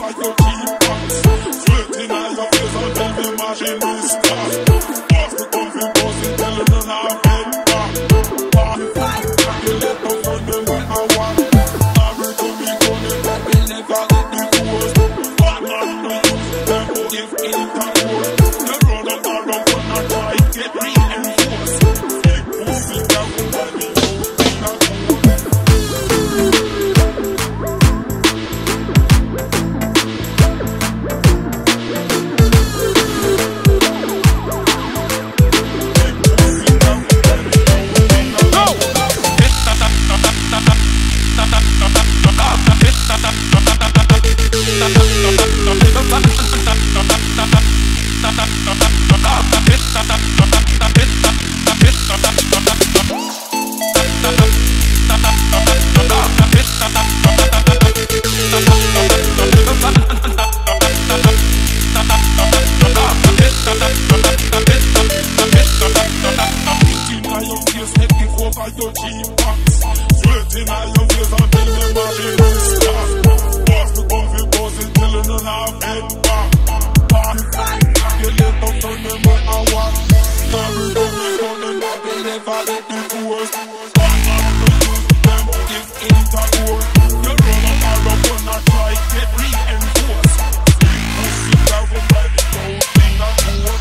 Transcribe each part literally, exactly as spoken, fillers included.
like your cheap box. Flirting on your face until the machine is stuck. Boss the comfy boss is telling them how head back. Party fight, you let us run them when I want. Every time we go them, we never get the force. But not no use, them give intercourse. The road of our road will not try, get reinforced. Big pussy down from body, old not your cheap box. Sweating on your face until the machine is stuck. Boss the comfy boss is telling them how head back. Party fight, you let us turn them when I want. Every time we go them, they never get the force. But not to use them, give intercourse. You run up and run, but not try, get reinforced. Big pussy down from by the whole thing that goes.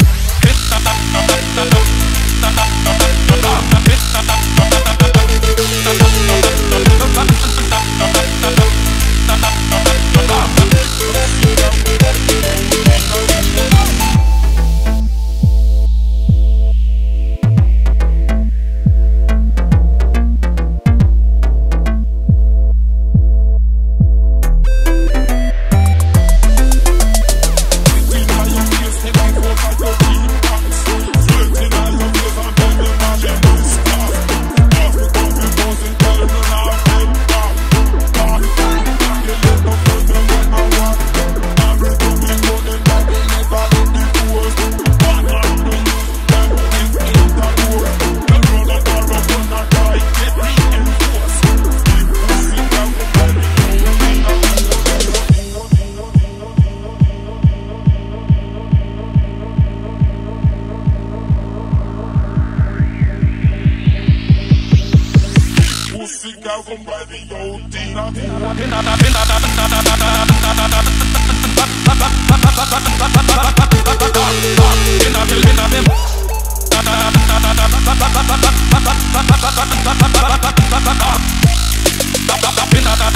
Pussy girl from by the old Tina. Pin